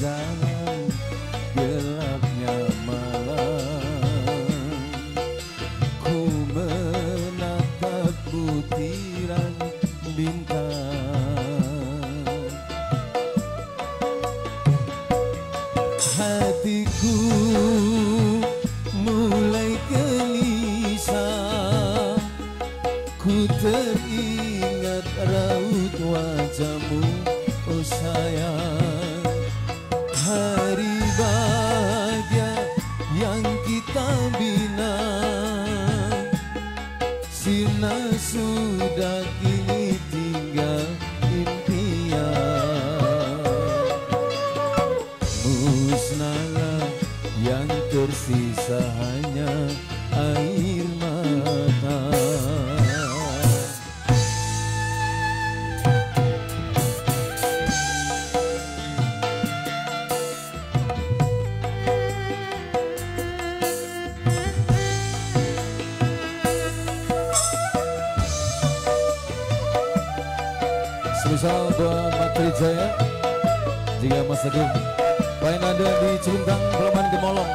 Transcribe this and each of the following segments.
dalam gelapnya malam, ku menatap butiran bintang. Hatiku mulai gelisah, ku teringat raut wajahmu, oh sayang. Hari bahagia yang kita bina, sirna sudah kini tinggal impian. Musnahlah yang tersisa hanya air mata. Spesial buat Matri Jaya, jika Mas Agung lain ada di Cilungkang, Pelaman Gemolong.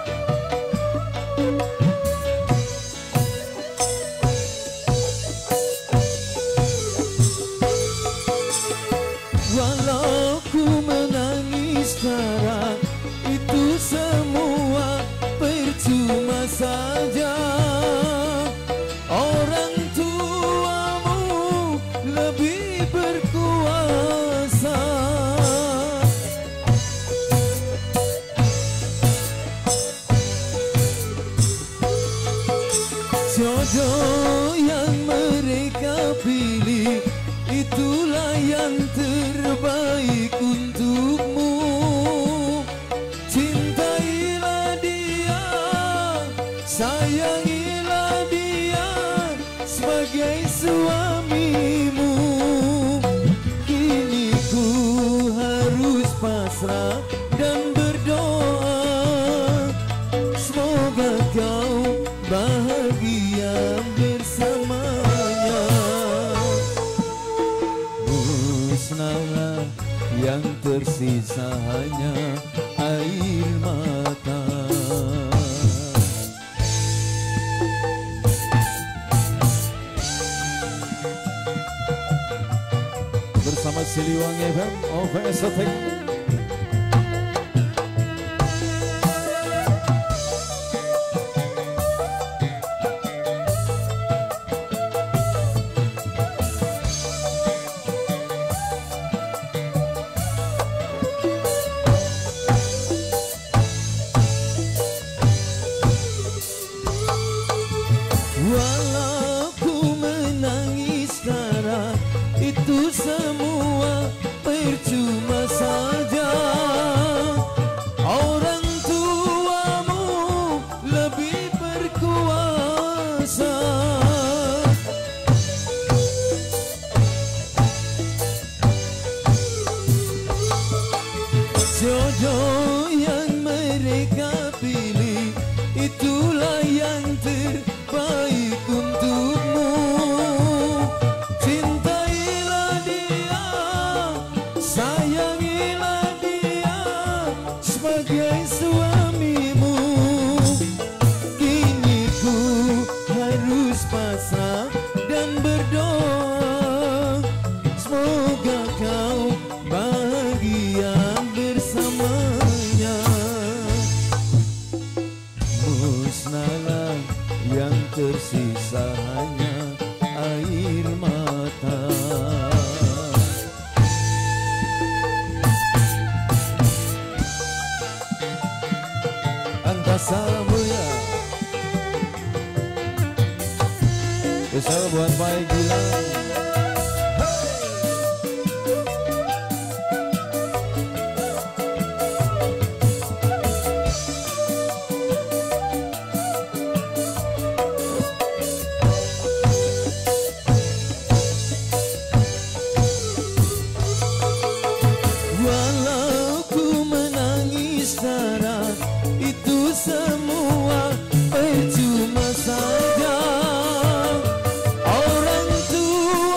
Walau ku menangis sekarang, itu semua percuma saja. Orang tuamu lebih berkuasa. Jodoh yang mereka pilih, itulah yang terbaik untukmu. Cintailah dia, sayangilah dia sebagai suamimu. Kini ku harus pasrah dan berdoa, semoga kau bahagia bersamanya. Musnahlah yang tersisa hanya air mata. Bersama Siliwangi FM OVSOTEK. Walau ku menangis sekarang, itu semua percuma saja. Orang tuamu lebih berkuasa. Jodoh yang mereka pilih, itulah yang terbaik untukmu. Cintailah dia, sayangilah dia sebagai suamimu. Kini ku harus pasrah dan berdoa, semoga kau bahagia bersamanya. Musnahlah yang tersisa hanya air mata. Angkasa mulia, spesial buat Pak Gilang. Walau ku menangis sekarang, itu semua percuma saja. Orang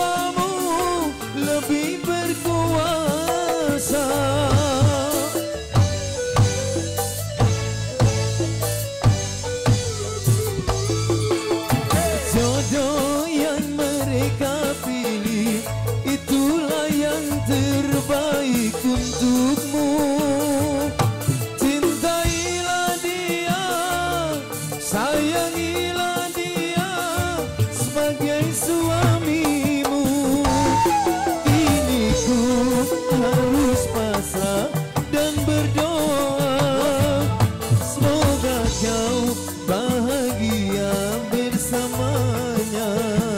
tuamu lebih berkuasa. baik untukmu. Cintailah dia, sayangilah dia sebagai suamimu. Kini ku harus pasrah dan berdoa, semoga kau bahagia bersamanya.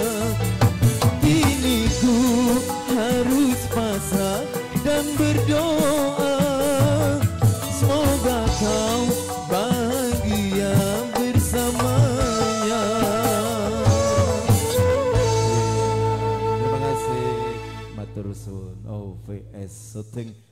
Kini ku harus pasrah dan berdoa, semoga kau bahagia bersamanya. Terima kasih matur suwun OVS Syuting